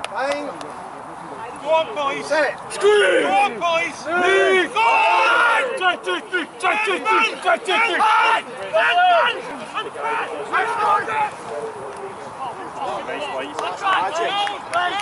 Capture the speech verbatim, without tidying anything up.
Bang. Go on, boys. Set. Scream. Go on, boys. Move. Go on. Try to do, try to do, try to do. Let's go.